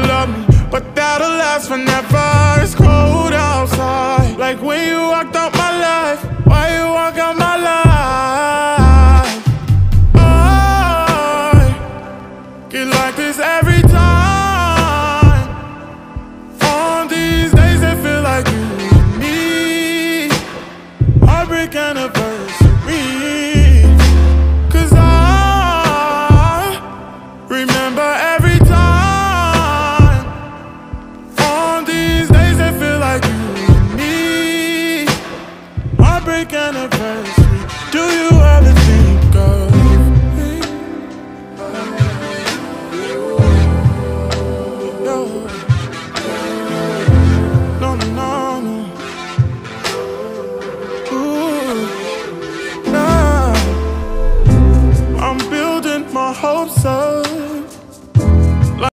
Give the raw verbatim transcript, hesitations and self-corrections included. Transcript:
love me, but that'll last forever. It's cold outside, like when you walk